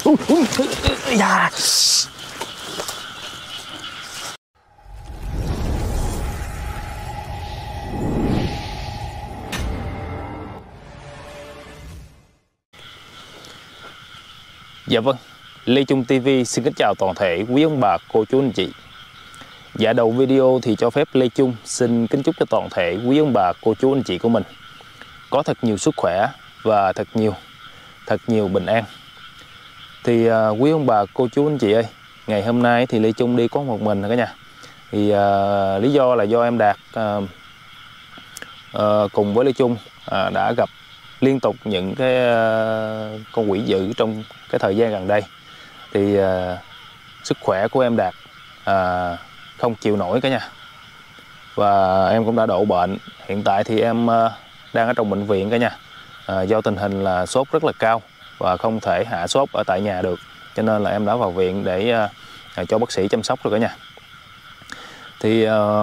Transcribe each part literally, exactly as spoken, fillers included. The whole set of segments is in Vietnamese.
Dạ. Dạ vâng, Lê Trung ti vi xin kính chào toàn thể quý ông bà, cô chú anh chị. Dạ đầu video thì cho phép Lê Trung xin kính chúc cho toàn thể quý ông bà, cô chú anh chị của mình có thật nhiều sức khỏe và thật nhiều, thật nhiều bình an. Thì uh, quý ông bà, cô chú anh chị ơi, ngày hôm nay thì Lê Trung đi có một mình cả nhà. Thì uh, lý do là do em Đạt uh, uh, cùng với Lê Trung uh, đã gặp liên tục những cái uh, con quỷ dữ trong cái thời gian gần đây. Thì uh, sức khỏe của em Đạt uh, không chịu nổi cả nhà. Và em cũng đã đổ bệnh. Hiện tại thì em uh, đang ở trong bệnh viện cả nhà. uh, Do tình hình là sốt rất là cao và không thể hạ sốt ở tại nhà được, cho nên là em đã vào viện để uh, cho bác sĩ chăm sóc rồi cả nhà. Thì uh,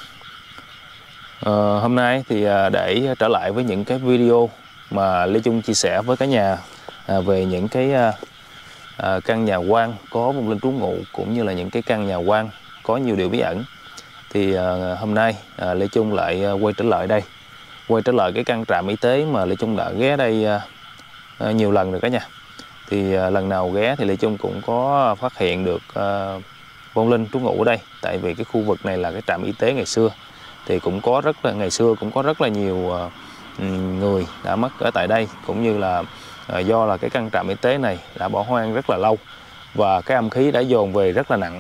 uh, hôm nay thì uh, để trở lại với những cái video mà Lê Trung chia sẻ với cả nhà uh, về những cái uh, uh, căn nhà quan có vong linh trú ngụ, cũng như là những cái căn nhà quan có nhiều điều bí ẩn. Thì uh, hôm nay uh, Lê Trung lại uh, quay trở lại đây, quay trở lại cái căn trạm y tế mà Lê Trung đã ghé đây uh, uh, nhiều lần rồi cả nhà. Thì uh, lần nào ghé thì Lê Trung cũng có phát hiện được uh, vong linh trú ngụ ở đây. Tại vì cái khu vực này là cái trạm y tế ngày xưa, thì cũng có rất là ngày xưa cũng có rất là nhiều uh, người đã mất ở tại đây, cũng như là uh, do là cái căn trạm y tế này đã bỏ hoang rất là lâu và cái âm khí đã dồn về rất là nặng.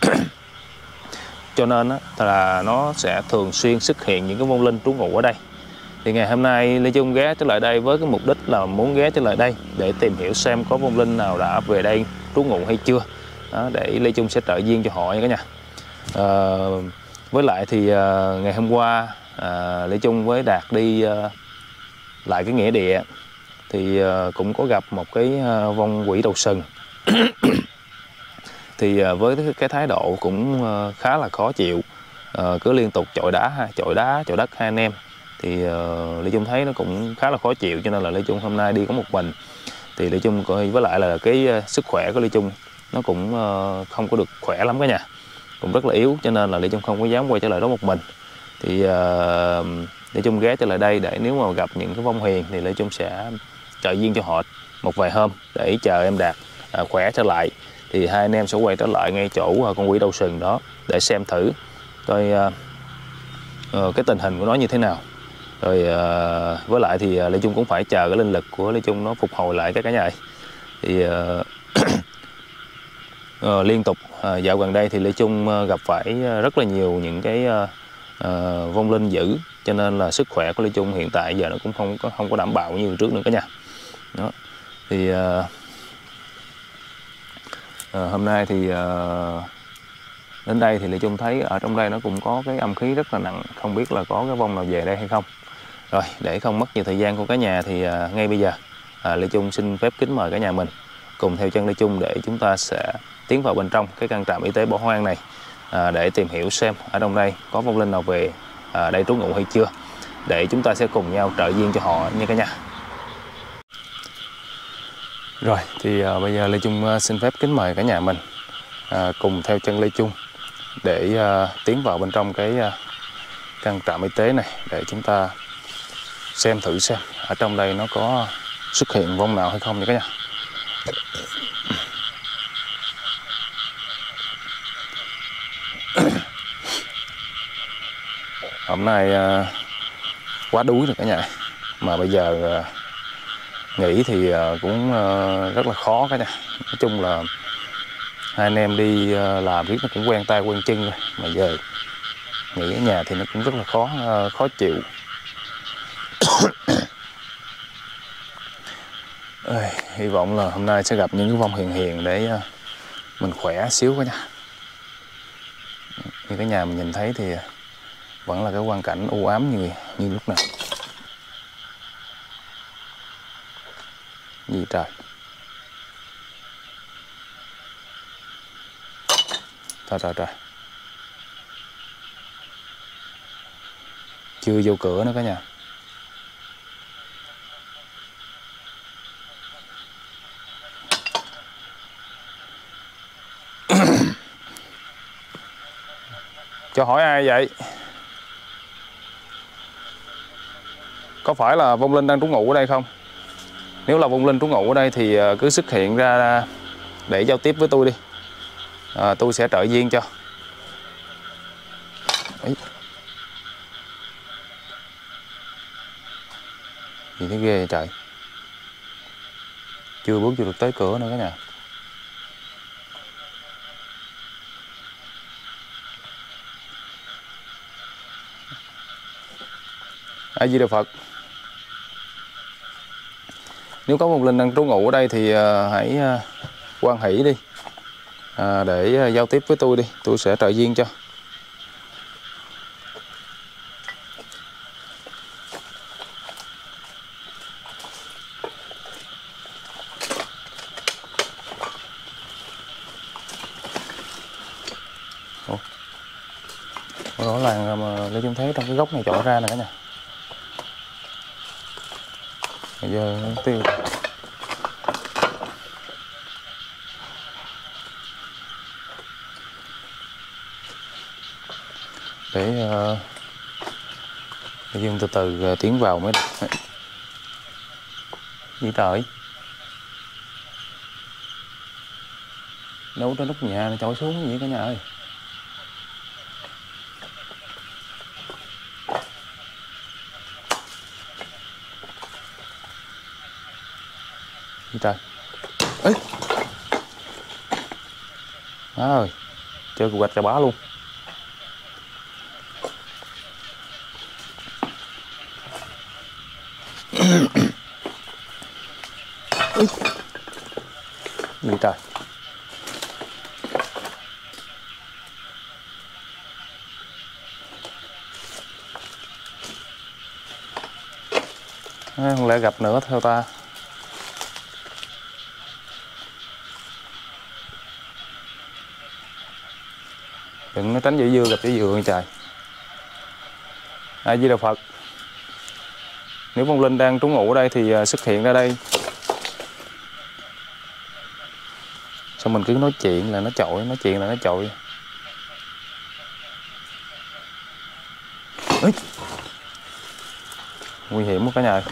Cho nên á, là nó sẽ thường xuyên xuất hiện những cái vong linh trú ngụ ở đây. Thì ngày hôm nay Lê Trung ghé trở lại đây với cái mục đích là muốn ghé trở lại đây để tìm hiểu xem có vong linh nào đã về đây trú ngụ hay chưa. Đó, để Lê Trung sẽ trợ duyên cho họ nha cả nhà. À, với lại thì à, ngày hôm qua à, Lê Trung với Đạt đi à, lại cái nghĩa địa thì à, cũng có gặp một cái à, vong quỷ đầu sừng. Thì với cái thái độ cũng khá là khó chịu, cứ liên tục chọi đá chọi đá chọi đất hai anh em. Thì Lê Trung thấy nó cũng khá là khó chịu, cho nên là Lê Trung hôm nay đi có một mình. Thì Lê Trung coi với lại là cái sức khỏe của Lê Trung nó cũng không có được khỏe lắm cả nhà, cũng rất là yếu, cho nên là Lê Trung không có dám quay trở lại đó một mình. Thì Lê Trung ghé trở lại đây để nếu mà gặp những cái vong huyền thì Lê Trung sẽ trợ duyên cho họ một vài hôm để chờ em Đạt khỏe trở lại. Thì hai anh em sẽ quay trở lại ngay chỗ con quỷ đầu sừng đó để xem thử coi uh, uh, cái tình hình của nó như thế nào. Rồi uh, với lại thì uh, Lê Trung cũng phải chờ cái linh lực của Lê Trung nó phục hồi lại các cả nhà. Thì uh, uh, liên tục uh, dạo gần đây thì Lê Trung uh, gặp phải rất là nhiều những cái uh, uh, vong linh dữ, cho nên là sức khỏe của Lê Trung hiện tại giờ nó cũng không có không có đảm bảo như trước nữa cả nhà. Đó. Thì uh, À, hôm nay thì uh, đến đây thì Lê Trung thấy ở trong đây nó cũng có cái âm khí rất là nặng, không biết là có cái vong nào về đây hay không. Rồi để không mất nhiều thời gian của cả nhà thì uh, ngay bây giờ uh, Lê Trung xin phép kính mời cả nhà mình cùng theo chân Lê Trung để chúng ta sẽ tiến vào bên trong cái căn trạm y tế bỏ hoang này uh, để tìm hiểu xem ở trong đây có vong linh nào về uh, đây trú ngụ hay chưa, để chúng ta sẽ cùng nhau trợ duyên cho họ nha cả nhà. Rồi thì uh, bây giờ Lê Trung uh, xin phép kính mời cả nhà mình uh, cùng theo chân Lê Trung để uh, tiến vào bên trong cái uh, căn trạm y tế này để chúng ta xem thử xem ở trong đây nó có xuất hiện vong nào hay không nha cả nhà. Hôm nay uh, quá đuối rồi cả nhà, mà bây giờ uh, nghỉ thì cũng rất là khó cả nhà. Nói chung là hai anh em đi làm riết nó cũng quen tay quen chân rồi, mà giờ nghỉ ở nhà thì nó cũng rất là khó khó chịu. Ê, hy vọng là hôm nay sẽ gặp những cái vong hiền hiền để mình khỏe xíu cả nhà. Như cái nhà mình nhìn thấy thì vẫn là cái quang cảnh u ám như như lúc nào. Gì trời. Trời trời trời. Chưa vô cửa nữa cả nhà. Cho hỏi ai vậy? Có phải là vong linh đang trú ngụ ở đây không? Nếu là vong linh trú ngụ ở đây thì cứ xuất hiện ra để giao tiếp với tôi đi. À, tôi sẽ trợ duyên cho. Ấy. Gì thế ghê vậy trời. Chưa bước vô được tới cửa nữa cả nhà. A Di Đà Phật. Nếu có vong linh đang trú ngụ ở đây thì uh, hãy uh, hoan hỷ đi, uh, để uh, giao tiếp với tôi đi, tôi sẽ trợ duyên cho. Ủa? Rõ ràng mà Lê Trung thấy trong cái góc này chọi ra nè cả nhà. Bây giờ nó tiêu. Để uh, Dương từ từ uh, tiến vào mới được. Gì trời. Đâu trên nóc nhà này chọi xuống gì cả nhà ơi. Gì trời. Ê. Má ơi. Chơi cục gạch cho bá luôn. Gì trời. À, không lẽ gặp nữa theo ta. Đừng nó tránh dễ dưa gặp dễ dừa trời. A Di Đà Phật. Nếu vong linh đang trú ngụ ở đây thì xuất hiện ra đây. Sao mình cứ nói chuyện là nó chọi, nói chuyện là nó chọi. Ê. Nguy hiểm quá cả nhà.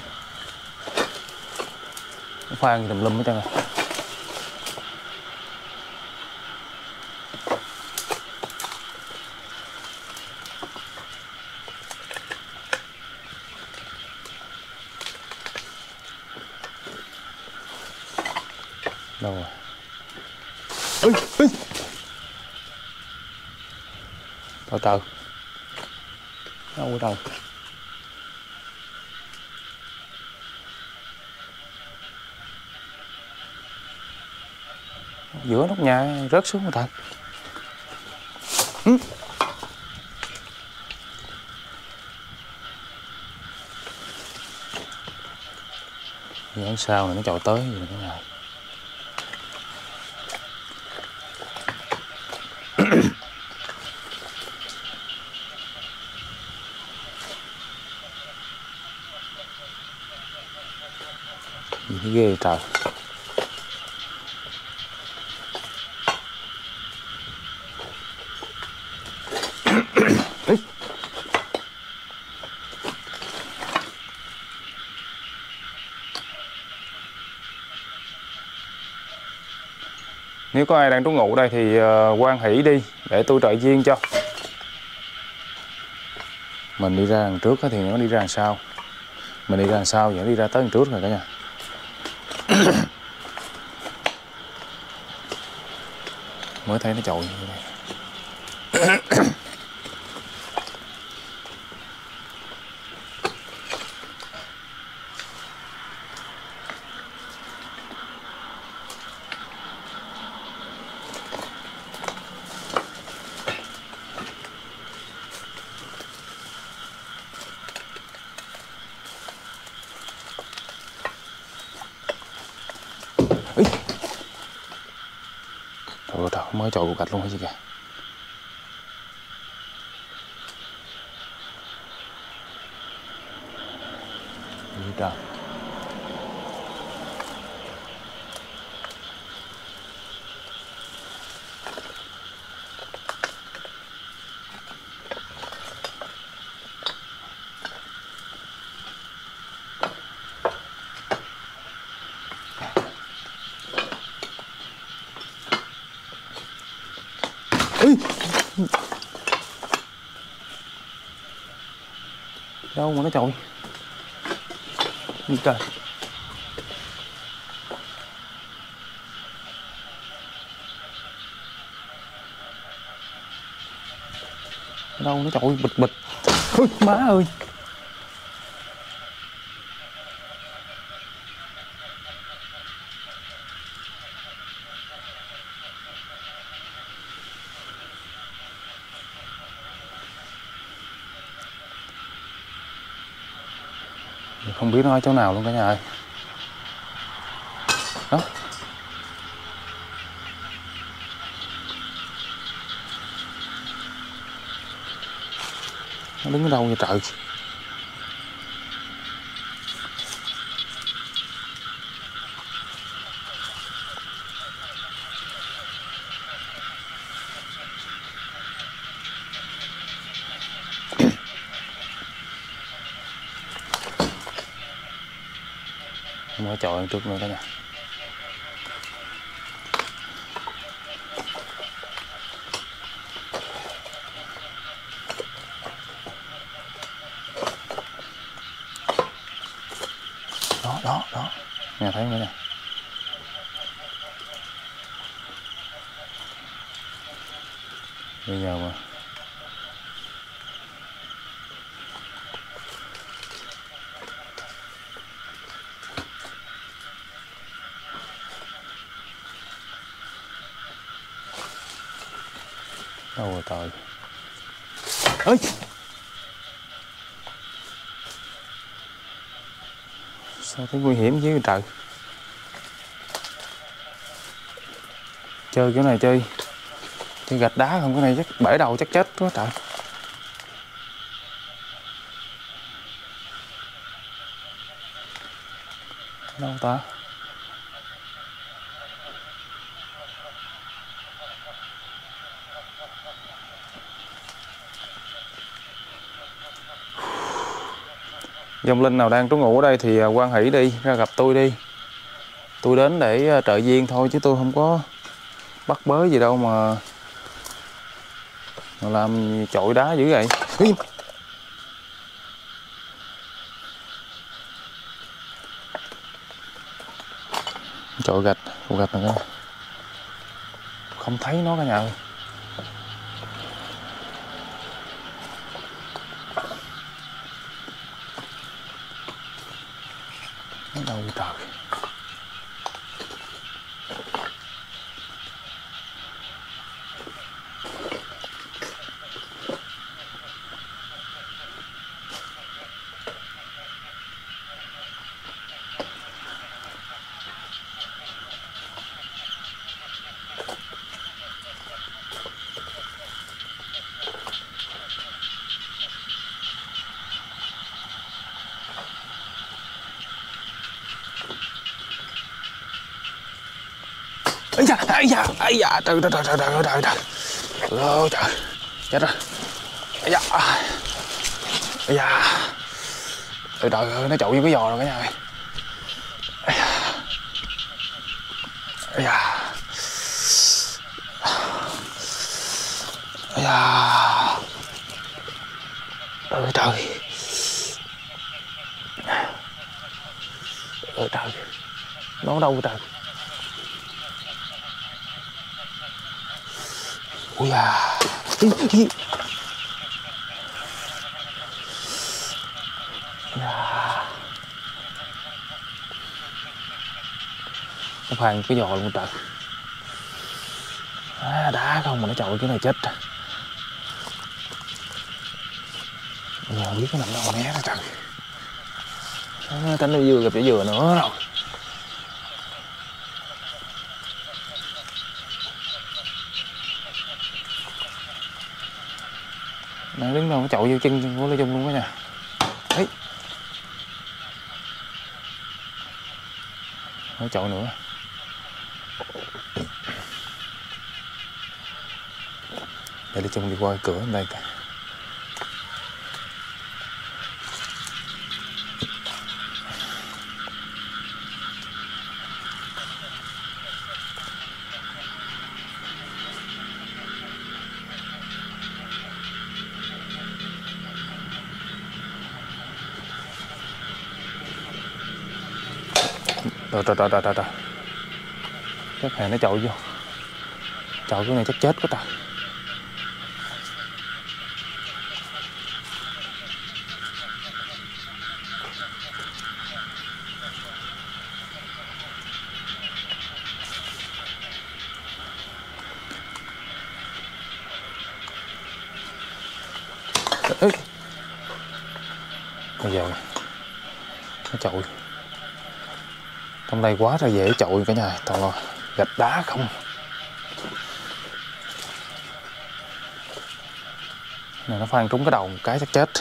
Nó phan gì tùm lum hết trơn à. Đâu rồi? Ê, ê. Trời trời. Đâu ở đâu? Giữa nóc nhà rớt xuống rồi thật. Ừ. Giờ sao này nó chọi tới gì nữa này. Gì ghê trời. Nếu có ai đang trú ngụ đây thì uh, hoan hỷ đi để tôi trợ duyên cho. Mình đi ra đằng trước thì nó đi ra đằng sau. Mình đi ra đằng sau vậy đi ra tới đằng trước rồi cả nhà. Mới thấy nó chọi như thế này. Ý. Trời ơi trời, mới chọi cục gạch luôn hả chị kìa. Gì trời. Ê! Đâu mà nó trội gì trời. Đâu nó trội bịch bịch. Ôi, má ơi. Không biết nó ở chỗ nào luôn cả nhà ơi. Đó. Nó đứng ở đâu vậy trời. Không có chọi trước nữa cả nhà. Đó đó đó, nhà thấy nữa nè. Bây giờ mà đâu rồi trời. Ơi, sao thấy nguy hiểm chứ trời. Chơi cái này chơi chơi gạch đá không, cái này chắc bể đầu chắc chết quá trời. Đâu ta. Dòng linh nào đang trú ngụ ở đây thì hoan hỷ đi ra gặp tôi đi. Tôi đến để trợ duyên thôi chứ tôi không có bắt bớ gì đâu mà mà làm chọi đá dữ vậy. Chọi gạch, cục gạch này không thấy nó cả nhà ơi. Nó đâu trời. Ây da, ây da, ây da, trời trời trời trời trời trời trời. Ôi trời. Chết rồi. Ây da. Ây da. Trời trời ơi, nó trội như cái giò rồi cả nhà ơi. Ây da. Ây da. Ôi trời. Ôi trời. Nó đâu trời. Ui da. Ý, ý. Da. Nó phàn cái giò luôn trời. À, đá không mà nó chọi cái này chết. Giờ biết nó nằm đâu né ra trời. À, tránh nó dừa gặp cái dừa nữa rồi. Nó đứng đâu nó chọi vô chân của Lê Trung luôn đó nha. Ấy. Nó chọi nữa. Để Lê Trung đi qua cửa bên đây. Trời trời trời trời trời trời. Chắc hè nó chọi vô. Chọi cái này chắc chết quá trời. Ê. Bây giờ nó chọi trong đây quá là dễ chọi cả nhà, toàn là gạch đá không. Này nó phan trúng cái đầu một cái chắc chết.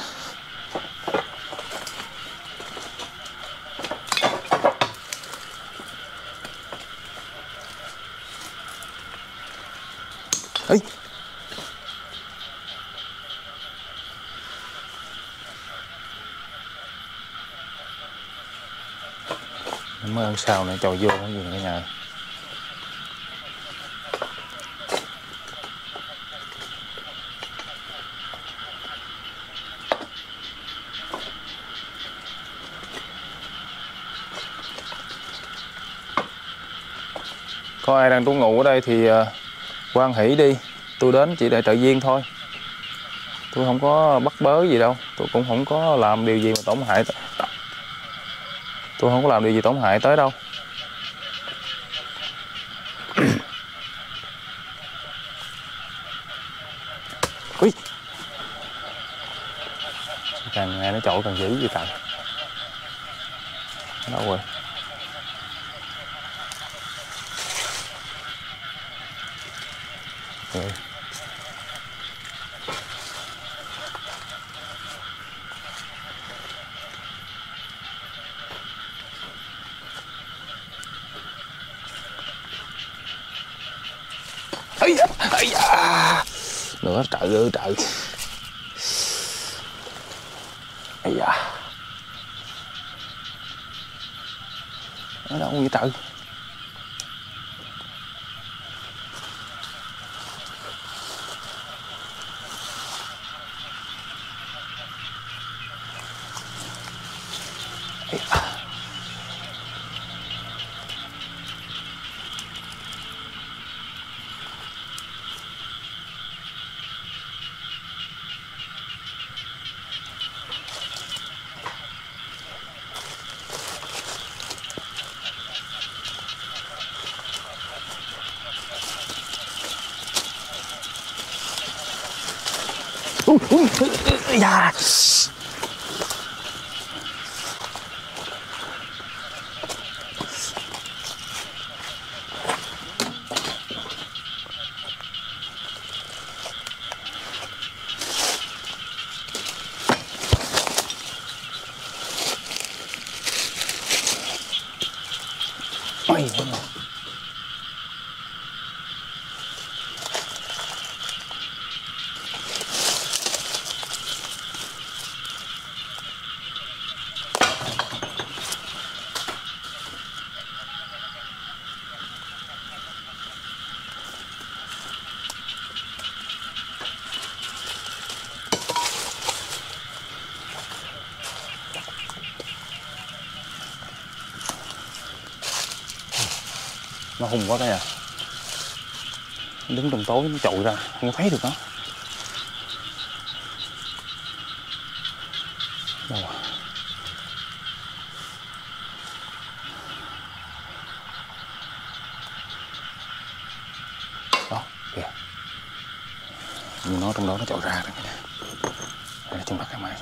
Ê. Mới ăn sao này trồi vô cái gì cả nhà. Có ai đang trú ngụ ở đây thì uh, hoan hỷ đi. Tôi đến chỉ để trợ duyên thôi. Tôi không có bắt bớ gì đâu. Tôi cũng không có làm điều gì mà tổn hại. Tôi không có làm điều gì tổn hại tới đâu. Ui. Càng nghe nó trội càng dữ vậy trời. Đâu rồi? Rồi. Ây da, ây da. Nữa trời ơi trời. Ây da. Ở đâu vậy trời? Ây da. Ui, ui, ui, da. Ôi. Nó hung quá cái à. Đứng trong tối nó trội ra không thấy được nó. Đâu à? Đó kìa, như nó trong đó nó trội ra rồi kìa. Đây là chân bắt cái máy.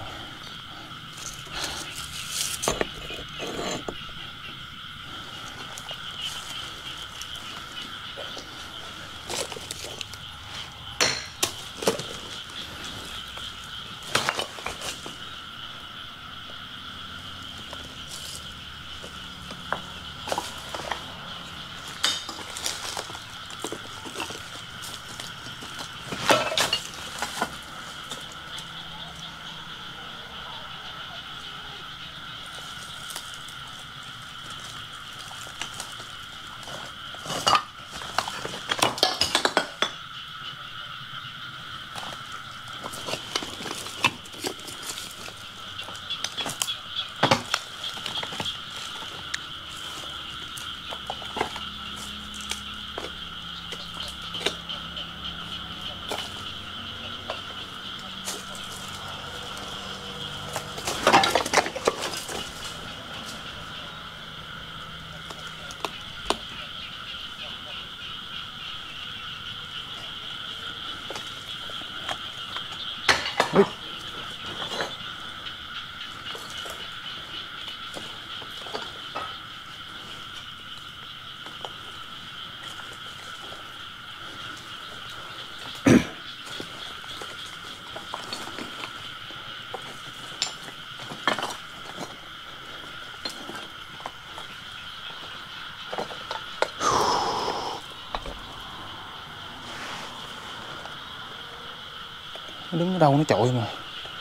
Nó đứng ở đâu nó chọi mà.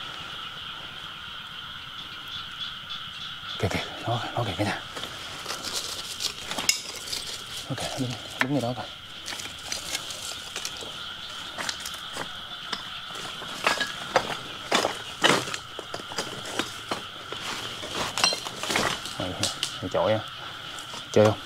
Kìa kìa, nó, nó kìa cả nhà. Nó kìa, đứng, đứng ở đó kìa. Mày, mày chọi à? Chơi không?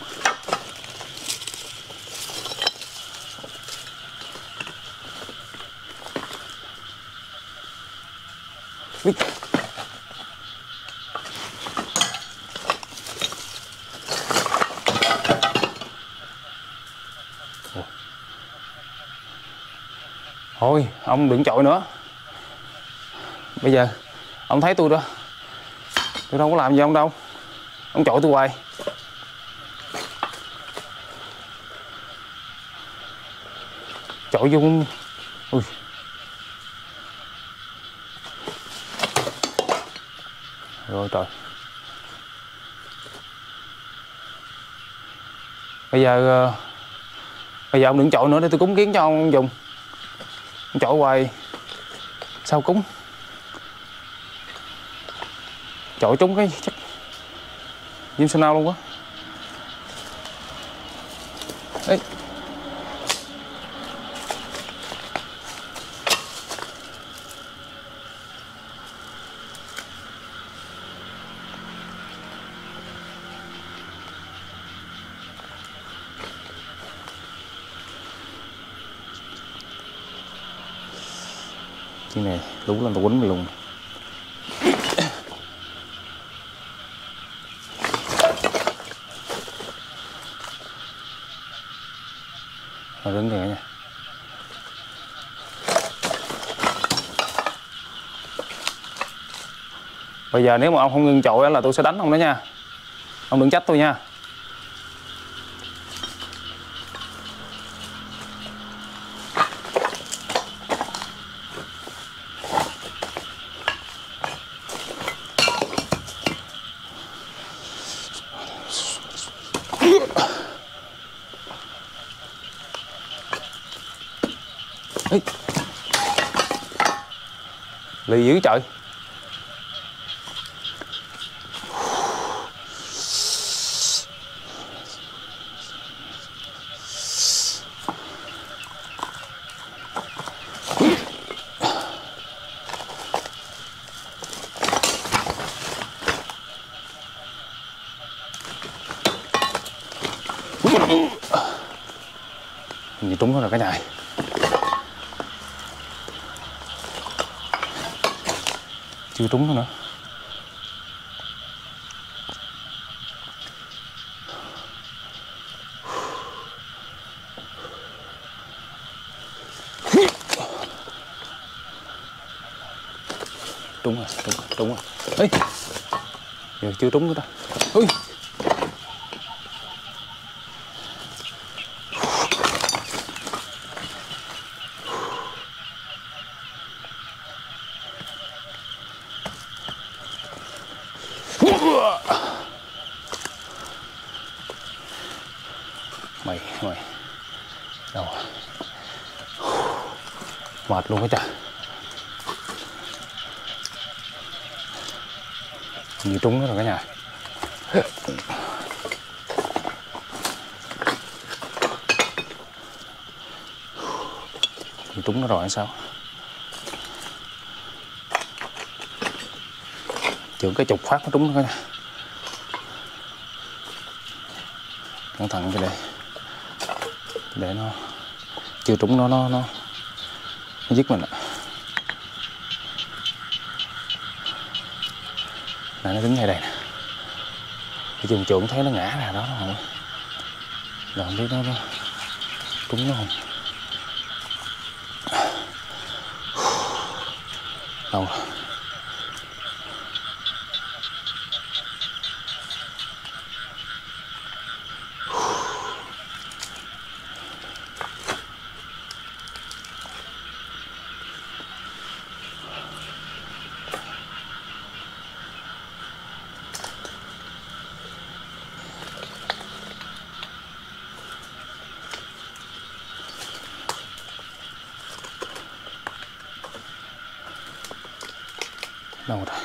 Ui. Thôi ông đừng chọi nữa. Bây giờ ông thấy tôi đó, tôi đâu có làm gì ông đâu. Ông chọi tôi hoài. Chọi vô. Ui. Rồi trời. Bây giờ Bây giờ ông đừng chọi nữa để tôi cúng kiến cho ông dùng. Ông chọi hoài sao cúng. Chọi trúng cái chắc diêm sao nào luôn quá. Ê. Cái này đúng là tôi quýnh mày luôn. Nó đứng kìa nha. Bây giờ nếu mà ông không ngưng chọi là tôi sẽ đánh ông đó nha. Ông đừng trách tôi nha. Ê. Lì dữ trời. Gì trúng rồi cả nhà. Chưa trúng nữa. Trúng rồi, trúng rồi, trúng rồi. Ê. Giờ chưa trúng nữa đâu. Ui. Mày mày đâu mệt luôn á trời. Như trúng nó rồi cả nhà. Như trúng nó rồi hay sao? Chưởng cái chục phát nó trúng nó cả nhà. Cẩn thận cái đây để nó chưa trúng nó nó nó, nó giết mình ạ. Nãy nó đứng ngay đây nè. Cái dùng trượng thấy nó ngã ra đó không? Là không biết nó, nó trúng nó không? Đâu rồi? Đâu rồi?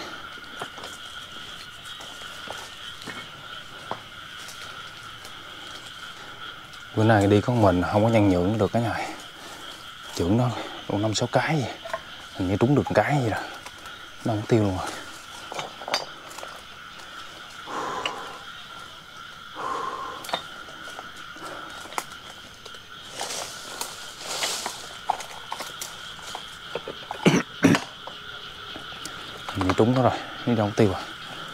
Bữa nay đi có mình không có nhân nhượng được cái này. Chưởng nó còn năm sáu cái gì. Hình như trúng được một cái gì rồi. Nó không tiêu luôn rồi. Hình như trúng nó rồi, nhưng đâu không tiêu à.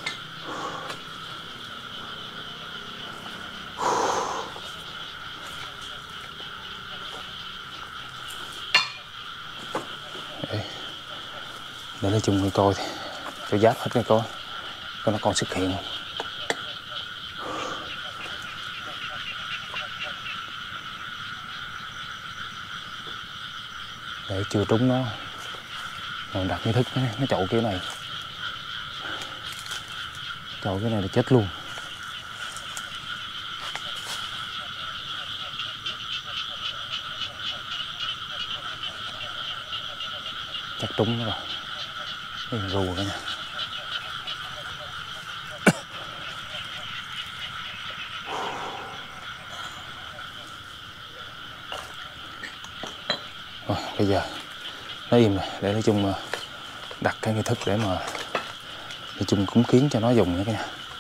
Để lấy chung coi thì cho giáp hết cái coi coi nó còn xuất hiện không. Để chưa trúng nó rồi đặt cái thức nó, nó chậu kiểu này, chậu cái này là chết luôn. Chắc trúng nó rồi. Cái rù cái này. Rồi, bây giờ nó im rồi, để nói chung đặt cái nghi thức để mà nói chung cúng kiến cho nó dùng nha cả nhà.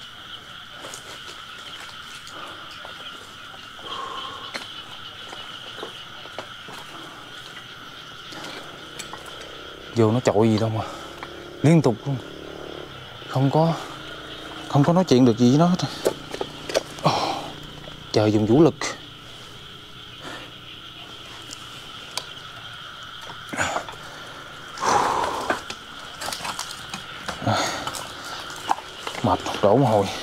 Vô nó chọi gì đâu mà liên tục luôn, không có không có nói chuyện được gì với nó hết. Oh, trời dùng vũ lực. Mệt đổ mồ hôi.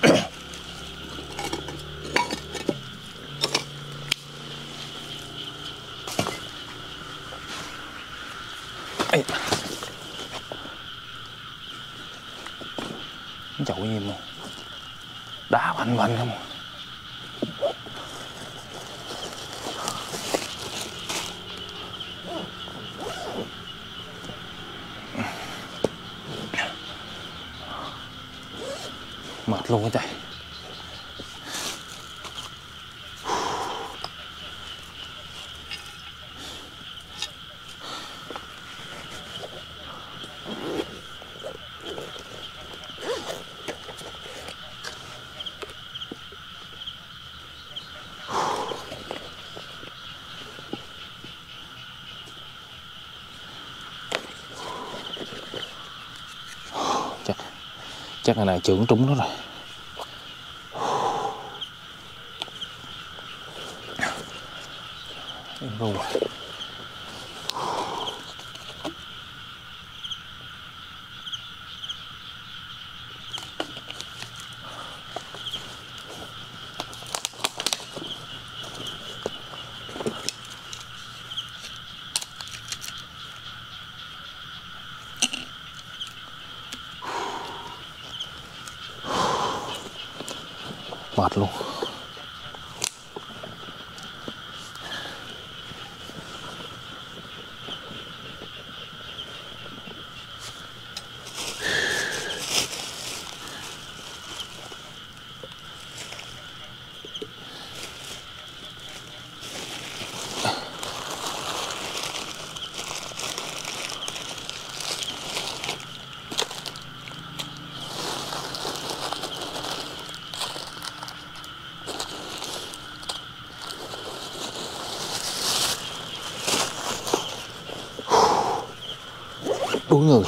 Ê. Chậu gì mà đá bành bành không. Mệt luôn á trời. Chắc chắc là này trưởng trúng nó rồi. Em ru rồi. Mệt luôn. Đuối người.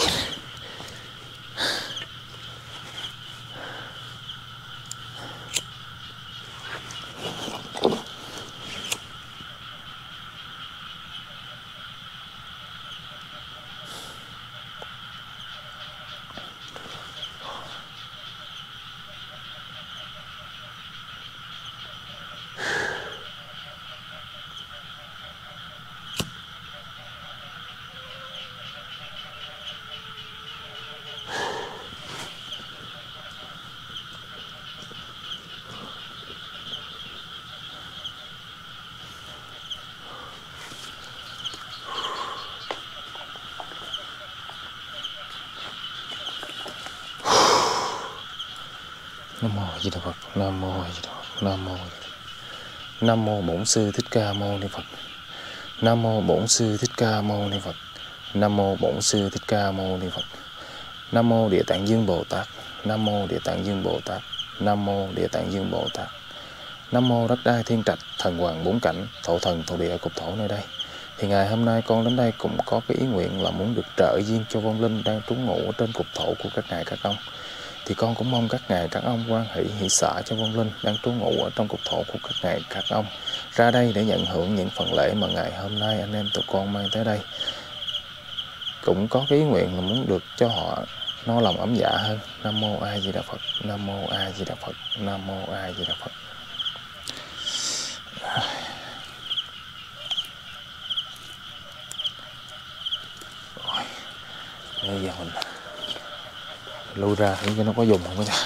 Nam mô A Di Đà Phật. Nam mô A Di Đà Phật. Nam mô Nam mô Bổn Sư Thích Ca Mâu Ni Phật. Nam mô Bổn Sư Thích Ca Mâu Ni Phật. Nam mô Bổn Sư Thích Ca Mâu Ni Phật. Nam mô Địa Tạng Dương Bồ Tát. Nam mô Địa Tạng Dương Bồ Tát. Nam mô Địa Tạng Dương Bồ Tát. Nam mô Đất Đai Thiên Trạch, thần hoàng bốn cảnh, thổ thần thổ địa cục thổ nơi đây. Thì ngày hôm nay con đến đây cũng có cái ý nguyện là muốn được trợ duyên cho vong linh đang trú ngụ ở trên cục thổ của các ngài các ông. Thì con cũng mong các ngài các ông quan hỷ hỷ xả cho vong linh đang trú ngụ ở trong cục thổ của các ngài các ông ra đây để nhận hưởng những phần lễ mà ngày hôm nay anh em tụi con mang tới đây. Cũng có cái ý nguyện là muốn được cho họ no lòng ấm dạ hơn. Nam mô A Di Đà Phật. Nam mô A Di Đà Phật. Nam mô A Di Đà Phật. Rồi, bây giờ mình lui ra thử cho nó có dùng không nha.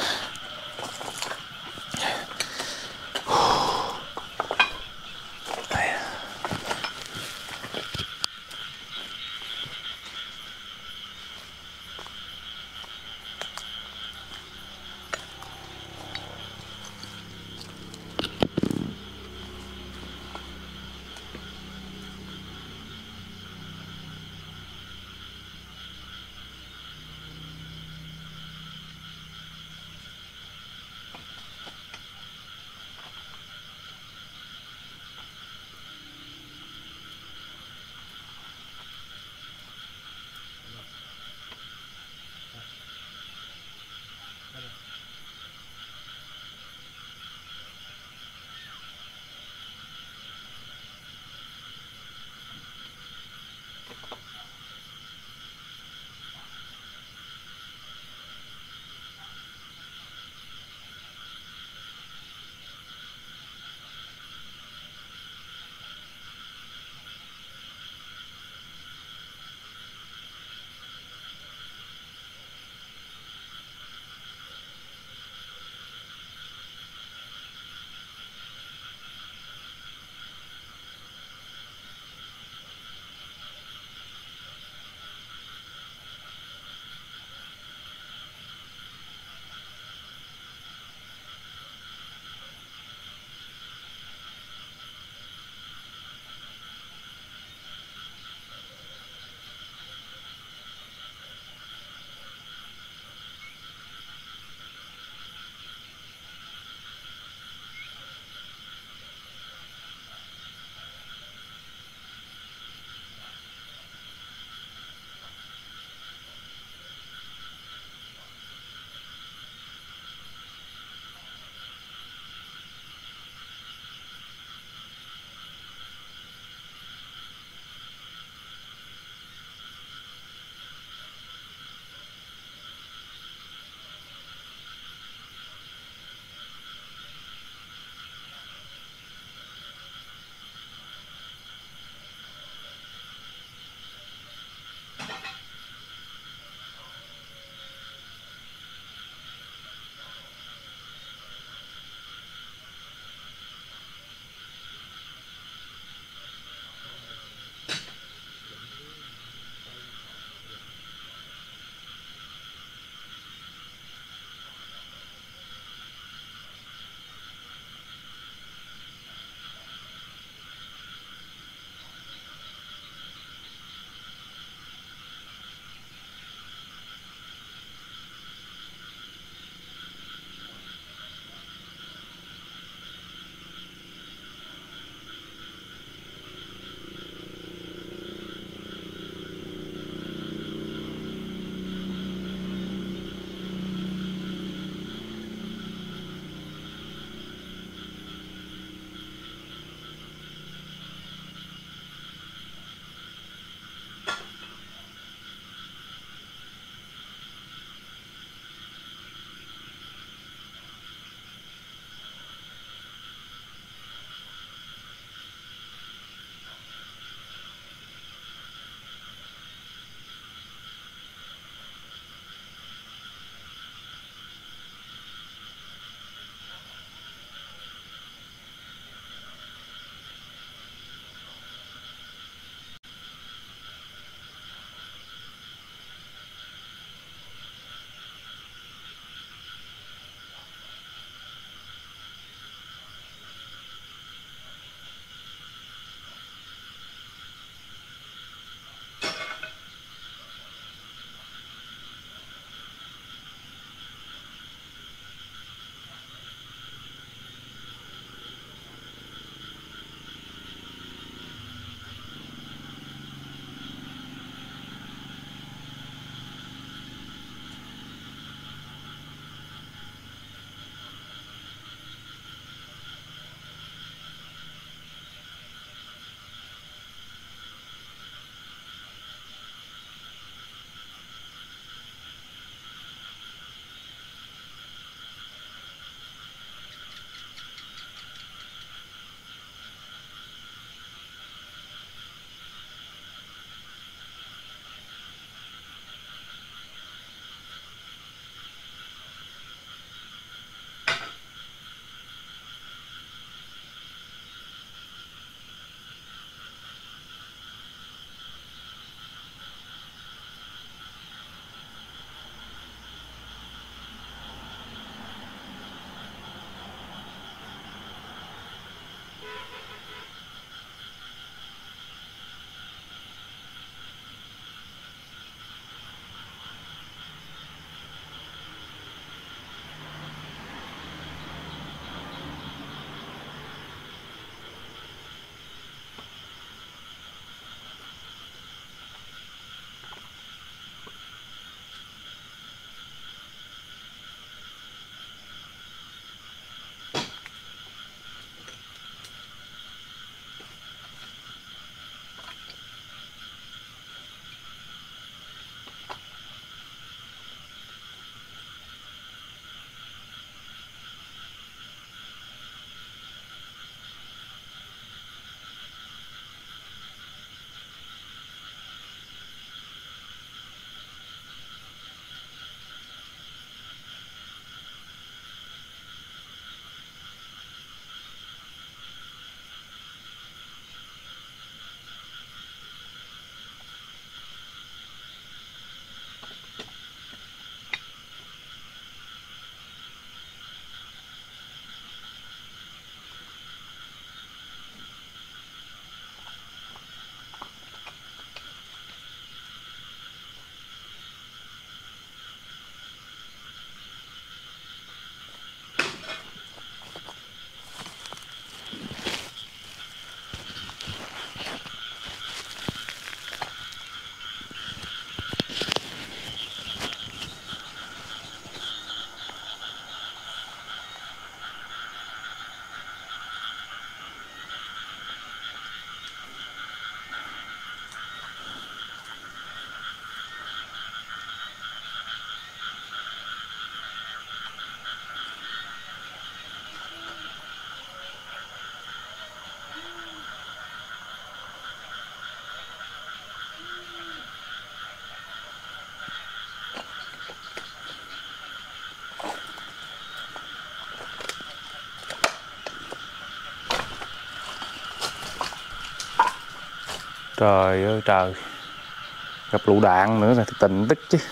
Trời ơi trời, gặp lựu đạn nữa là tình tức chứ.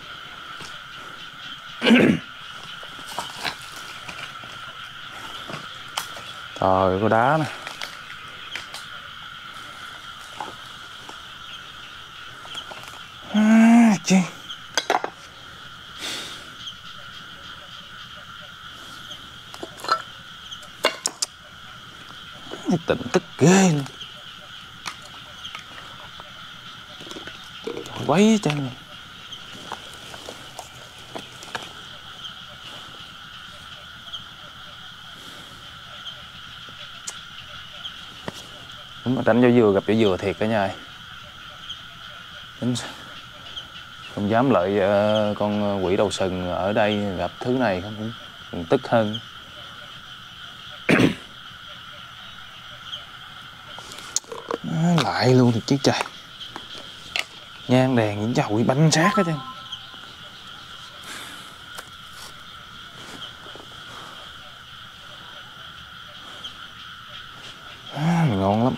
Trời, có đá nè. À, chứ. Tỉnh tức ghê luôn. Quấy chân. Đúng mà đánh vô dừa gặp vô dừa thiệt cả nhà. Không dám lợi uh, con quỷ đầu sừng ở đây gặp thứ này không cũng tức hơn. Lại luôn thì chứ trời. Nhang đèn những chậu bánh sát hết trơn. À, ngon lắm.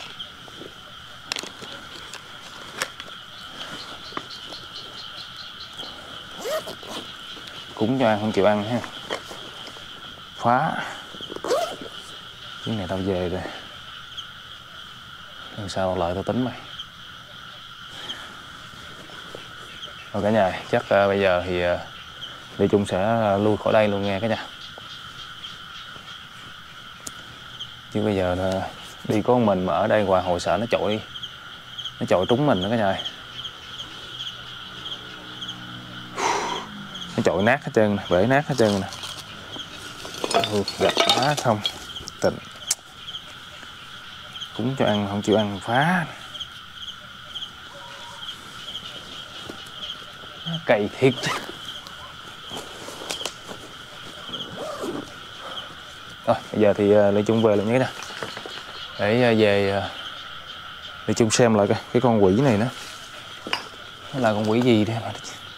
Cúng cho ăn không chịu ăn ha. Phá. Cái này tao về rồi. Lần sau lợi tao tính mày. Rồi cả nhà, chắc uh, bây giờ thì uh, Lê Trung sẽ uh, lui khỏi đây luôn nghe cả nhà. Chứ bây giờ uh, đi có mình mà ở đây ngoài hội sở nó chọi nó chọi trúng mình đó cả nhà. Nó chọi nát hết trơn nè, bể nát hết trơn nè. Ừ, gạch đá không tình. Cúng cho ăn không chịu ăn phá. Cày thiệt. Rồi bây giờ thì uh, Lê Trung về luôn nhé nè. Để uh, về uh, Lê Trung xem lại cái, cái con quỷ này nữa. Nó là con quỷ gì thế mà.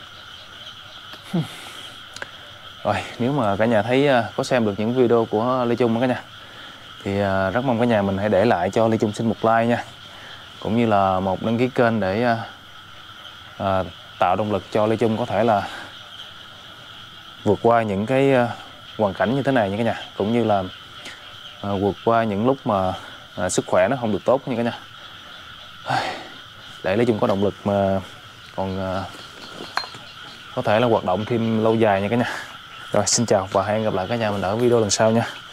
Rồi nếu mà cả nhà thấy uh, có xem được những video của Lê Trung cả nhà thì uh, rất mong cả nhà mình hãy để lại cho Lê Trung xin một like nha, cũng như là một đăng ký kênh để uh, uh, tạo động lực cho Lê Trung có thể là vượt qua những cái uh, hoàn cảnh như thế này nha cả nhà, cũng như là uh, vượt qua những lúc mà uh, sức khỏe nó không được tốt nha cả nhà, để Lê Trung có động lực mà còn uh, có thể là hoạt động thêm lâu dài nha cả nhà. Rồi xin chào và hẹn gặp lại cả nhà mình ở video lần sau nha.